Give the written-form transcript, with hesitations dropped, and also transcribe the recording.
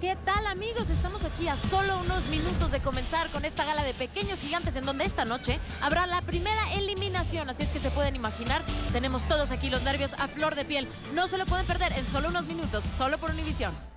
¿Qué tal, amigos? Estamos aquí a solo unos minutos de comenzar con esta gala de Pequeños Gigantes, en donde esta noche habrá la primera eliminación. Así es que se pueden imaginar, tenemos todos aquí los nervios a flor de piel. No se lo pueden perder en solo unos minutos, solo por Univisión.